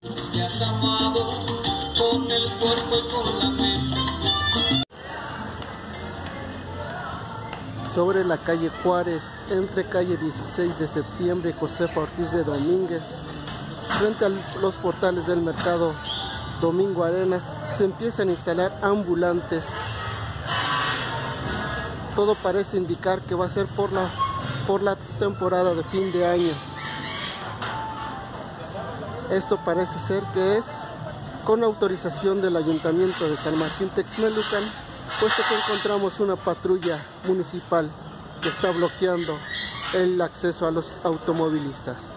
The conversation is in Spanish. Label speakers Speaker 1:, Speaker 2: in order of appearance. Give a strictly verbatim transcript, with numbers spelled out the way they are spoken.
Speaker 1: Me has amado con el cuerpo y con la mente.
Speaker 2: Sobre la calle Juárez, entre calle dieciséis de septiembre y Josefa Ortiz de Domínguez, frente a los portales del mercado Domingo Arenas, se empiezan a instalar ambulantes. Todo parece indicar que va a ser por la, por la temporada de fin de año. Esto parece ser que es con autorización del Ayuntamiento de San Martín Texmelucan, puesto que encontramos una patrulla municipal que está bloqueando el acceso a los automovilistas.